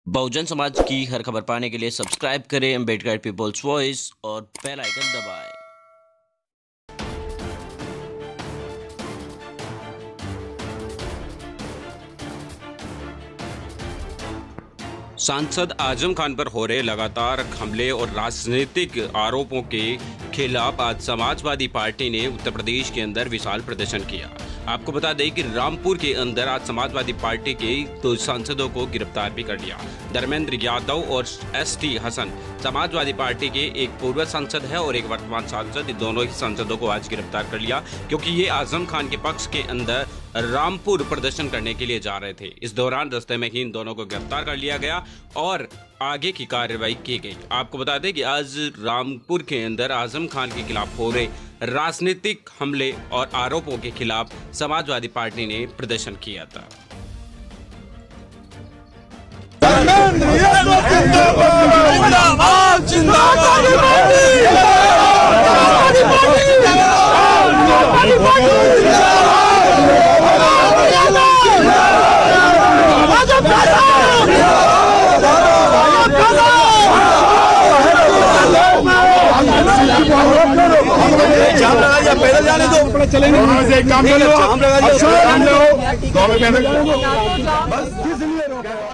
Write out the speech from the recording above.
बहुजन समाज की हर खबर पाने के लिए सब्सक्राइब करें अम्बेडकर पीपल्स वॉइस और बेल आइकन दबाएं। सांसद आजम खान पर हो रहे लगातार हमले और राजनीतिक आरोपों के खिलाफ आज समाजवादी पार्टी ने उत्तर प्रदेश के अंदर विशाल प्रदर्शन किया। आपको बता दें कि रामपुर के अंदर आज समाजवादी पार्टी के 2 सांसदों को गिरफ्तार भी कर लिया। धर्मेंद्र यादव और एसटी हसन समाजवादी पार्टी के एक पूर्व सांसद है और एक वर्तमान सांसद, दोनों ही सांसदों को आज गिरफ्तार कर लिया क्योंकि ये आजम खान के पक्ष के अंदर रामपुर प्रदर्शन करने के लिए जा रहे थे। इस दौरान रास्ते में ही इन दोनों को गिरफ्तार कर लिया गया और आगे की कार्रवाई की गई। आपको बता दें कि आज रामपुर के अंदर आजम खान के खिलाफ हो रहे राजनीतिक हमले और आरोपों के खिलाफ समाजवादी पार्टी ने प्रदर्शन किया था। पैदल जाने दो, चलेंगे एक काम करो, 2 में पैदल